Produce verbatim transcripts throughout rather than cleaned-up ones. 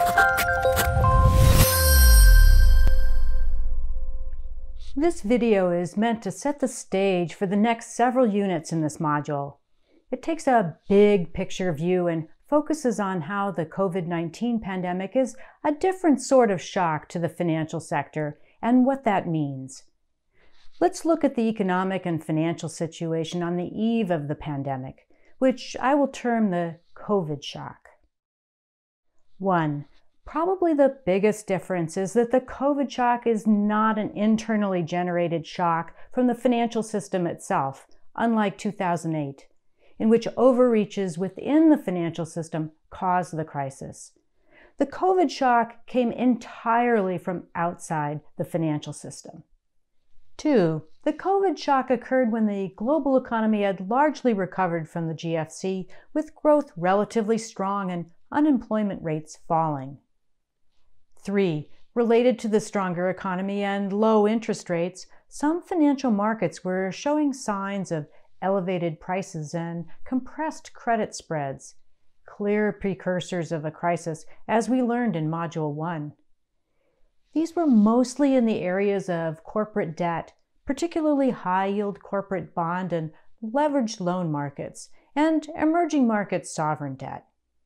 This video is meant to set the stage for the next several units in this module. It takes a big picture view and focuses on how the COVID nineteen pandemic is a different sort of shock to the financial sector and what that means. Let's look at the economic and financial situation on the eve of the pandemic, which I will term the COVID shock. One. Probably the biggest difference is that the COVID shock is not an internally generated shock from the financial system itself, unlike two thousand eight, in which overreaches within the financial system caused the crisis. The COVID shock came entirely from outside the financial system. Two, the COVID shock occurred when the global economy had largely recovered from the G F C, with growth relatively strong and unemployment rates falling. Three, related to the stronger economy and low interest rates, some financial markets were showing signs of elevated prices and compressed credit spreads, clear precursors of a crisis, as we learned in Module one. These were mostly in the areas of corporate debt, particularly high-yield corporate bond and leveraged loan markets, and emerging market sovereign debt.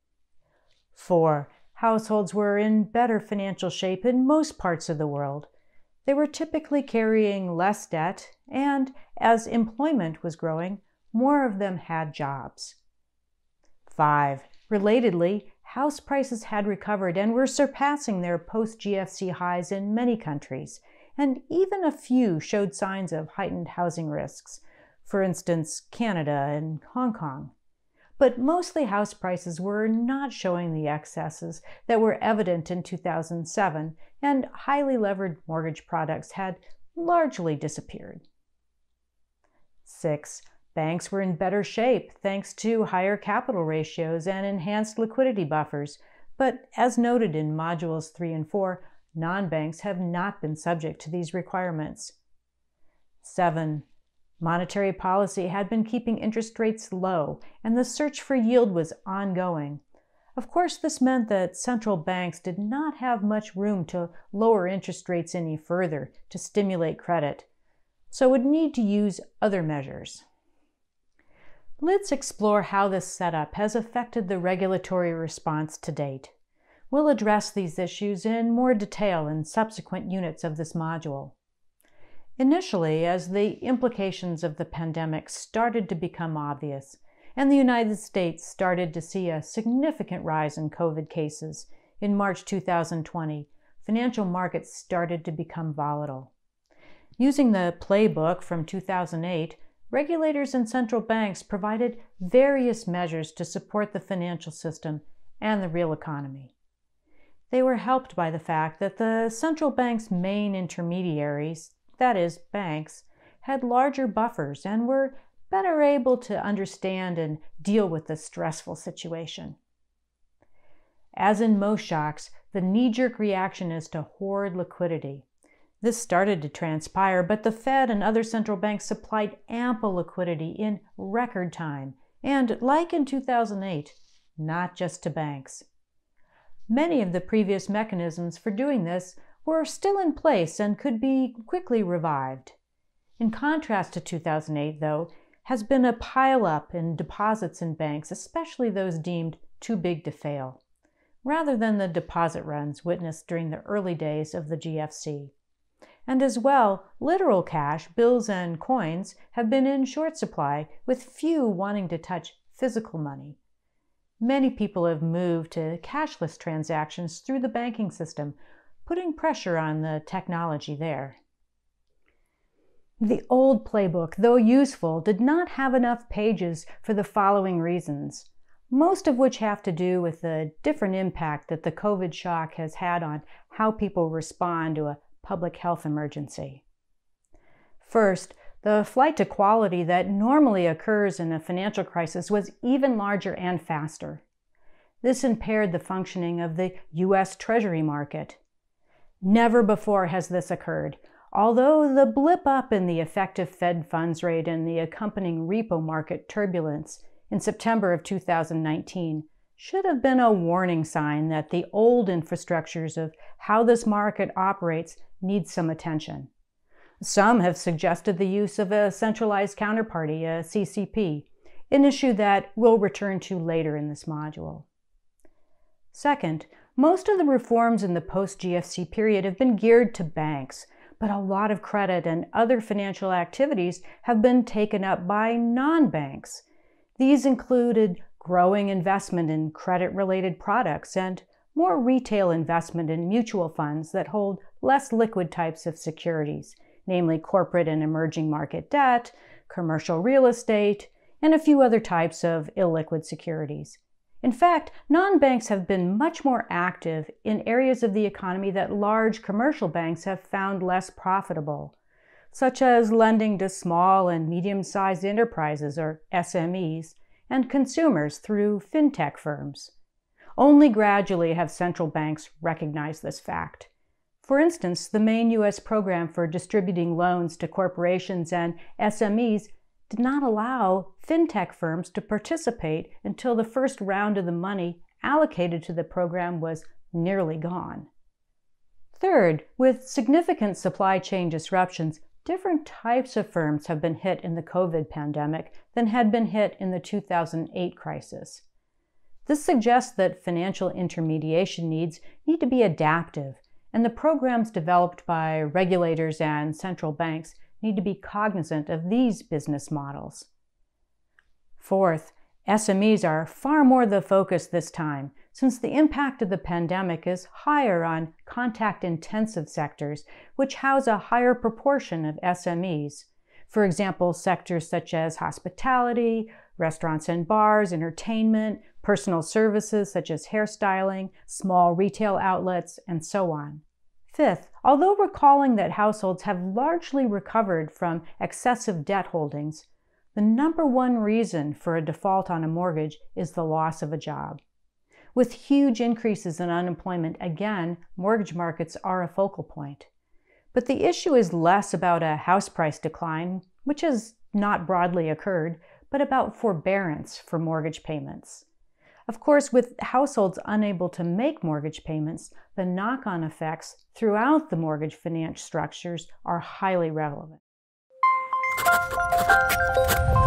Four, households were in better financial shape in most parts of the world. They were typically carrying less debt, and as employment was growing, more of them had jobs. Five, relatedly, house prices had recovered and were surpassing their post-G F C highs in many countries, and even a few showed signs of heightened housing risks, for instance, Canada and Hong Kong. But mostly house prices were not showing the excesses that were evident in two thousand seven, and highly levered mortgage products had largely disappeared. Six, banks were in better shape thanks to higher capital ratios and enhanced liquidity buffers, but as noted in Modules three and four, non-banks have not been subject to these requirements. Seven, monetary policy had been keeping interest rates low, and the search for yield was ongoing. Of course, this meant that central banks did not have much room to lower interest rates any further to stimulate credit, so would need to use other measures. Let's explore how this setup has affected the regulatory response to date. We'll address these issues in more detail in subsequent units of this module. Initially, as the implications of the pandemic started to become obvious, and the United States started to see a significant rise in COVID cases, in March two thousand twenty, financial markets started to become volatile. Using the playbook from two thousand eight, regulators and central banks provided various measures to support the financial system and the real economy. They were helped by the fact that the central bank's main intermediaries, that is, banks, had larger buffers and were better able to understand and deal with the stressful situation. As in most shocks, the knee-jerk reaction is to hoard liquidity. This started to transpire, but the Fed and other central banks supplied ample liquidity in record time, and, like in two thousand eight, not just to banks. Many of the previous mechanisms for doing this were still in place and could be quickly revived. In contrast to two thousand eight, though, has been a pile-up in deposits in banks, especially those deemed too big to fail, rather than the deposit runs witnessed during the early days of the G F C. And as well, literal cash, bills and coins, have been in short supply, with few wanting to touch physical money. Many people have moved to cashless transactions through the banking system, putting pressure on the technology there. The old playbook, though useful, did not have enough pages for the following reasons, most of which have to do with the different impact that the COVID shock has had on how people respond to a public health emergency. First, the flight to quality that normally occurs in a financial crisis was even larger and faster. This impaired the functioning of the U S Treasury market. Never before has this occurred, although the blip up in the effective Fed funds rate and the accompanying repo market turbulence in September of two thousand nineteen should have been a warning sign that the old infrastructures of how this market operates need some attention. Some have suggested the use of a centralized counterparty, a C C P, an issue that we'll return to later in this module. Second, most of the reforms in the post-G F C period have been geared to banks, but a lot of credit and other financial activities have been taken up by non-banks. These included growing investment in credit-related products and more retail investment in mutual funds that hold less liquid types of securities, namely corporate and emerging market debt, commercial real estate, and a few other types of illiquid securities. In fact, non-banks have been much more active in areas of the economy that large commercial banks have found less profitable, such as lending to small and medium-sized enterprises, or S M Es, and consumers through fintech firms. Only gradually have central banks recognized this fact. For instance, the main U S program for distributing loans to corporations and S M Es did not allow fintech firms to participate until the first round of the money allocated to the program was nearly gone. Third, with significant supply chain disruptions, different types of firms have been hit in the COVID pandemic than had been hit in the two thousand eight crisis. This suggests that financial intermediation needs need to be adaptive, and the programs developed by regulators and central banks need to be cognizant of these business models. Fourth, S M Es are far more the focus this time, since the impact of the pandemic is higher on contact-intensive sectors, which house a higher proportion of S M Es. For example, sectors such as hospitality, restaurants and bars, entertainment, personal services such as hairstyling, small retail outlets, and so on. Fifth, although recalling that households have largely recovered from excessive debt holdings, the number one reason for a default on a mortgage is the loss of a job. With huge increases in unemployment, again, mortgage markets are a focal point. But the issue is less about a house price decline, which has not broadly occurred, but about forbearance for mortgage payments. Of course, with households unable to make mortgage payments, the knock-on effects throughout the mortgage finance structures are highly relevant.